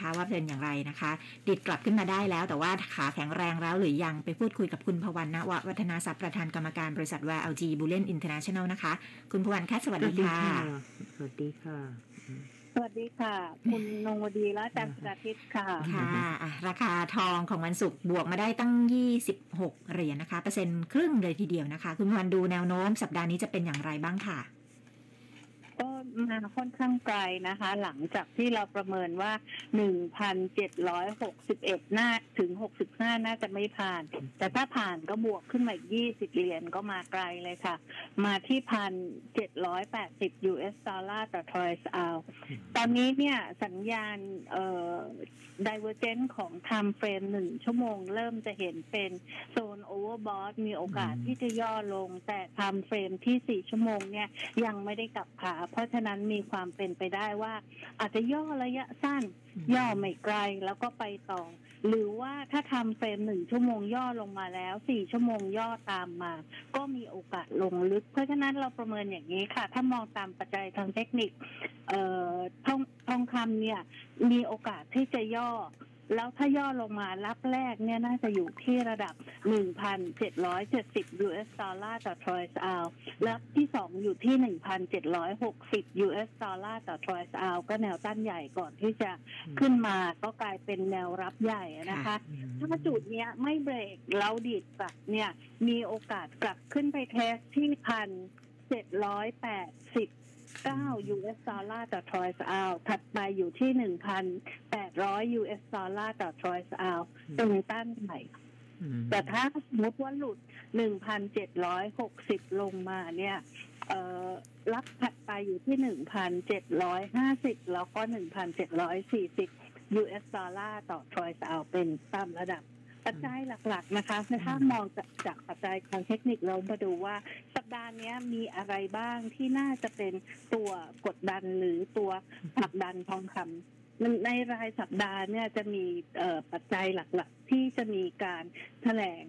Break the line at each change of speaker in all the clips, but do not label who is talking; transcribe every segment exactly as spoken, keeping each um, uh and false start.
นะคะว่าเป็นอย่างไรนะคะดิดกลับขึ้นมาได้แล้วแต่ว่าขาแข็งแรงแล้วหรือยังไปพูดคุยกับคุณพวรรณ ณ วัฒนาทรัพย์ประธานกรรมการบริษัท แวร์ แอล จี Bullion International นะคะคุณพวรรณคะสวัสดีค่ะ
สวัสดีค่ะ
สวัสดีค่ะคุณนงวดีและอาจารย์สุดาทิพย์ค่ะ
ค่ะราคาทองของวันศุกร์บวกมาได้ตั้งยี่สิบหกเหรียญนะคะเปอร์เซ็นต์ครึ่งเลยทีเดียวนะคะคุณพวรรณดูแนวโน้มสัปดาห์นี้จะเป็นอย่างไรบ้างค่ะ
ก็มาค่อนข้างไกลนะคะหลังจากที่เราประเมินว่า หนึ่งพันเจ็ดร้อยหกสิบเอ็ด น่าถึงหกสิบห้าน่าจะไม่ผ่านแต่ถ้าผ่านก็บวกขึ้นมาอีกยี่สิบเหรียญก็มาไกลเลยค่ะมาที่ หนึ่งพันเจ็ดร้อยแปดสิบ ยู เอส ดอลลาร์ต่อทรอยส์เอาตอนนี้เนี่ยสัญญาณเอ่อ divergence ของ time frame หนึ่งชั่วโมงเริ่มจะเห็นเป็นโซน overbought มีโอกาสที่จะย่อลงแต่ time frame ที่สี่ชั่วโมงเนี่ยยังไม่ได้กลับขาเพราะฉะนั้นมีความเป็นไปได้ว่าอาจจะย่อระยะสั้นย่อไม่ไกลแล้วก็ไปต่อหรือว่าถ้าทำเฟรมหนึ่งชั่วโมงย่อลงมาแล้วสี่ชั่วโมงย่อตามมาก็มีโอกาสลงลึกเพราะฉะนั้นเราประเมินอย่างนี้ค่ะถ้ามองตามปัจจัยทางเทคนิคเอ่อทองทองคำเนี่ยมีโอกาสที่จะย่อแล้วถ้าย่อลงมารับแรกเนี่ยน่าจะอยู่ที่ระดับ หนึ่งพันเจ็ดร้อยเจ็ดสิบ ยู เอส ดอลลาร์ต่อทรอยส์เอาแล้วที่สองอยู่ที่ หนึ่งพันเจ็ดร้อยหกสิบ ยู เอส ดอลลาร์ต่อทรอยส์เอาก็แนวต้านใหญ่ก่อนที่จะขึ้นมาก็กลายเป็นแนวรับใหญ่นะคะถ้าจุดเนี้ยไม่เบรกแล้วดีดกลับเนี่ยมีโอกาสกลับขึ้นไปเทสที่ หนึ่งพันเจ็ดร้อยแปดสิบเก้า ยู เอส ดอลลาร์ต่อทรอยส์เอาถัดไปอยู่ที่ หนึ่งพันแปดร้อย ยู เอส ดอลลาร์ต่อทรอยส์เอาตรงต้านใหม่แต่ถ้าสมมติว่าหลุด หนึ่งพันเจ็ดร้อยหกสิบ ลงมาเนี่ยเอ่อรับถัดไปอยู่ที่ หนึ่งพันเจ็ดร้อยห้าสิบ แล้วก็ หนึ่งพันเจ็ดร้อยสี่สิบ ยู เอส ดอลลาร์ต่อทรอยส์เอาเป็นตามระดับปัจจัยหลักๆนะคะถ้ามองจากปัจจัยทางเทคนิคเรามาดูว่าสัปดาห์นี้มีอะไรบ้างที่น่าจะเป็นตัวกดดันหรือตัวผลักดันทองคำในรายสัปดาห์เนี่ยจะมีปัจจัยหลักๆที่จะมีการแถลง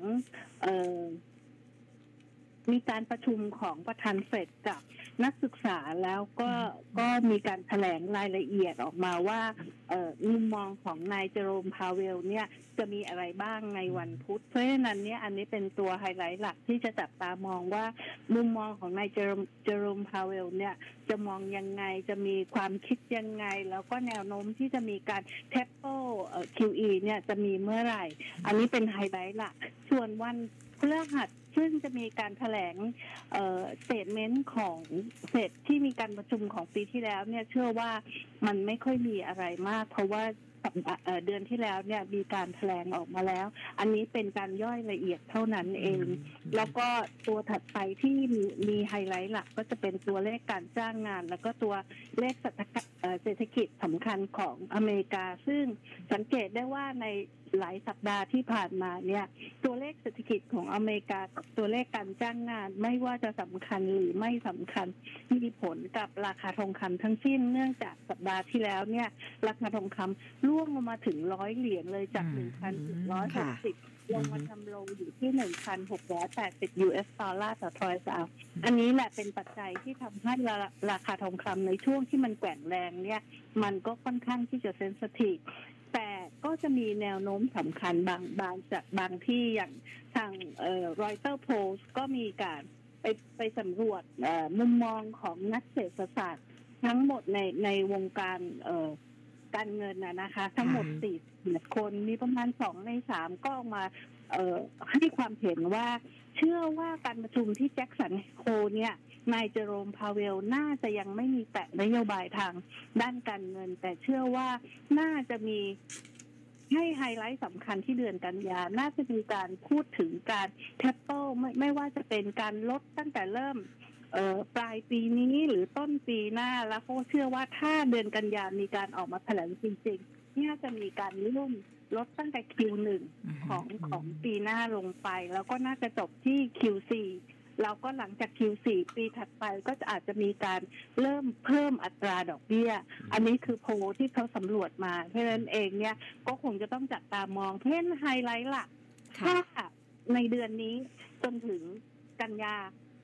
มีการประชุมของประธานเฟดกับนักศึกษาแล้วก็ก็มีการแถลงรายละเอียดออกมาว่ามุมมองของนายเจอโรมพาเวลเนี่ยจะมีอะไรบ้างในวันพุธเพราะฉะนั้นเนี่ยอันนี้เป็นตัวไฮไลท์หลักที่จะจับตามองว่ามุมมองของนายเจอโรมเจอโรมพาเวลเนี่ยจะมองยังไงจะมีความคิดยังไงแล้วก็แนวโน้มที่จะมีการเทปโต้เอ่อ คิว อี เนี่ยจะมีเมื่อไหร่อันนี้เป็นไฮไลท์หลักส่วนวันพฤหัสซึ่งจะมีการแถลงเอ่อสเตทเมนต์ของเฟดที่มีการประชุมของปีที่แล้วเนี่ยเชื่อว่ามันไม่ค่อยมีอะไรมากเพราะว่าเดือนที่แล้วเนี่ยมีการแถลงออกมาแล้วอันนี้เป็นการย่อยละเอียดเท่านั้นเองแล้วก็ตัวถัดไปที่มีมีไฮไลท์หลักก็จะเป็นตัวเลขการจ้างงานแล้วก็ตัวเลขเศรษฐกิจสำคัญของอเมริกาซึ่งสังเกตได้ว่าในหลายสัปดาห์ที่ผ่านมาเนี่ยตัวเลขเศรษฐกิจของอเมริกาตัวเลขการจ้างงานไม่ว่าจะสำคัญหรือไม่สำคัญมีผลกับราคาทองคำทั้งสิ้นเนื่องจากสัปดาห์ที่แล้วเนี่ยราคาทองคำร่วงลงมาถึงร้อยเหรียญเลยจาก หนึ่งพันหกร้อยหกสิบ ลงมาทำโลอยู่ที่ หนึ่งพันหกร้อยแปดสิบ ยู เอส ดอลลาร์ต่อทรอยส์เอาอันนี้แหละเป็นปัจจัยที่ทำให้ราคาทองคำในช่วงที่มันแกว่งแรงเนี่ยมันก็ค่อนข้างที่จะเซนซิทีฟแต่ก็จะมีแนวโน้มสำคัญบางบางจากบางที่อย่างทางเอ่อ Reuters Poll ก็มีการไปไปสำรวจเอ่อมุมมองของนักเศรษฐศาสตร์ทั้งหมดในในวงการเอ่อการเงินนะนะคะทั้งหมดสี่สิบคนมีประมาณสองในสามก็ออกมาเอ่อให้ความเห็นว่าเชื่อว่าการประชุมที่แจ็คสันโฮเนี่ยนายเจอโรมพาเวลน่าจะยังไม่มีแตะนโยบายทางด้านการเงินแต่เชื่อว่าน่าจะมีให้ไฮไลท์สำคัญที่เดือนกันยาน่าจะมีการพูดถึงการแทปโต้ไม่ไม่ว่าจะเป็นการลดตั้งแต่เริ่มเอ่อปลายปีนี้หรือต้นปีหน้าแล้วเขาเชื่อว่าถ้าเดือนกันยามีการออกมาแถลงจริงๆน่าจะมีการลุ่มลดตั้งแต่ คิว หนึ่ง ของของปีหน้าลงไปแล้วก็น่าจะจบที่ คิว โฟร์ แล้วก็หลังจาก คิว โฟร์ ปีถัดไปก็จะอาจจะมีการเริ่มเพิ่มอัตราดอกเบี้ยอันนี้คือโพลที่เขาสำรวจมาเพราะฉะนั้นเองเนี่ยก็คงจะต้องจับตามองเพราะฉะนั้นไฮไลท์หลักถ้าในเดือนนี้จนถึงกันยา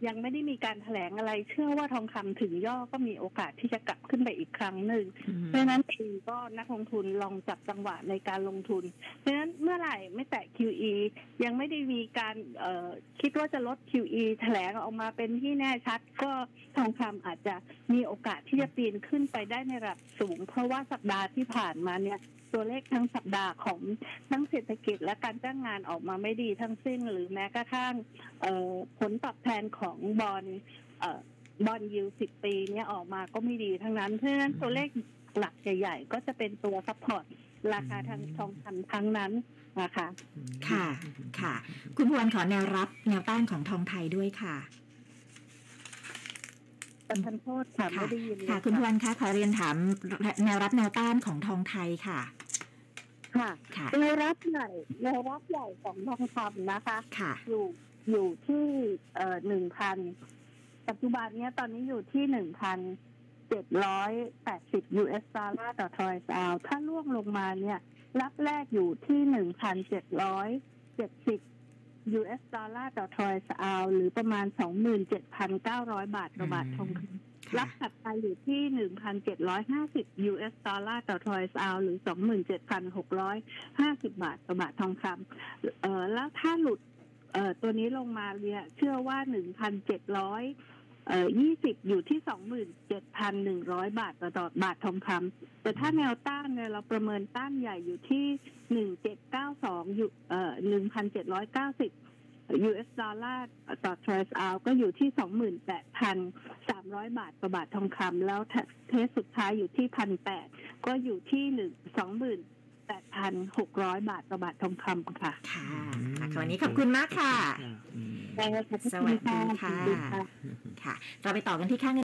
ยังไม่ได้มีการแถลงอะไรเชื่อว่าทองคำถึงย่อก็มีโอกาสที่จะกลับขึ้นไปอีกครั้งหนึ่งเพราะฉะนั้นเองก็นักลงทุนลองจับจังหวะในการลงทุนเพราะฉะนั้นเมื่อไหร่ไม่แตะ คิว อี ยังไม่ได้มีการเอ่อคิดว่าจะลด คิว อี แถลงออกมาเป็นที่แน่ชัดก็ทองคำอาจจะมีโอกาสที่จะปีนขึ้นไปได้ในระดับสูงเพราะว่าสัปดาห์ที่ผ่านมาเนี่ยตัวเลขทั้งสัปดาห์ของทั้งเศรษฐกิจและการจ้างงานออกมาไม่ดีทั้งสิ้นหรือแม้กระทั่งผลตอบแทนของบอนด์บอนด์ยิลด์สิบปีเนี่ยออกมาก็ไม่ดีทั้งนั้นเพราะฉะนั้นตัวเลขหลักใหญ่ๆก็จะเป็นตัวซัพพอร์ตราคาทางทองคำทั้งนั้นนะคะ
ค่ะค่ะคุณพวนขอแนวรับแนวต้านของทองไทยด้วยค่ะ
ประทานโทษค่ะไม่ได้ยิน
ค่ะคุณพวนคะขอเรียนถามแนวรับแนวต้านของทองไทยค่ะ
ค่ะแนวรับใหญ่แนวรับใหญ่ของทองคำนะคะอยู่อยู่ที่เอ่อหนึ่งพันปัจจุบันเนี้ยตอนนี้อยู่ที่หนึ่งพันเจ็ดร้อยแปดสิบ ยู เอส ดอลลาร์ต่อทรอยส์ออนซ์ถ้าล่วงลงมาเนี่ยรับแรกอยู่ที่หนึ่งพันเจ็ดร้อยเจ็ดสิบ ยู เอส ดอลลาร์ต่อทรอยส์ออนซ์หรือประมาณ สองหมื่นเจ็ดพันเก้าร้อย บาทต่อบาททองคำรับถัดไปอยู่ที่ หนึ่งพันเจ็ดร้อยห้าสิบ ยู เอส ดอลลาร์ต่อทรอยส์ออนซ์หรือ สองหมื่นเจ็ดพันหกร้อยห้าสิบ บาทต่อบาททองคำเอ่อแล้วถ้าหลุดเอ่อตัวนี้ลงมาเนี่ยเชื่อว่า หนึ่งพันเจ็ดร้อยเอ่อยี่สิบอยู่ที่ สองหมื่นเจ็ดพันหนึ่งร้อย บาทต่อบาททองคำแต่ถ้าแนวต้านเนี่ยเราประเมินต้านใหญ่อยู่ที่หนึ่งพันเจ็ดร้อยเก้าสิบสองอยู่เอ่อหนึ่งพันเจ็ดร้อยเก้าสิบ ยู เอส ดอลลาร์ต่อทรอยส์ออนซ์ก็อยู่ที่ สองหมื่นแปดพันสามร้อย บาทต่อบาททองคำแล้วเทสสุดท้ายอยู่ที่ หนึ่งพันแปดร้อย ก็อยู่ที่หนึ่ง สองหมื่นแปดพันหกร้อย บาทต่อบาททองคำค่ะ
ค่ะวันนี้ขอบคุณมากค่ะ
สวัสดี
ค่ะค่ะเราไปต่อกันที่ค่าเงิน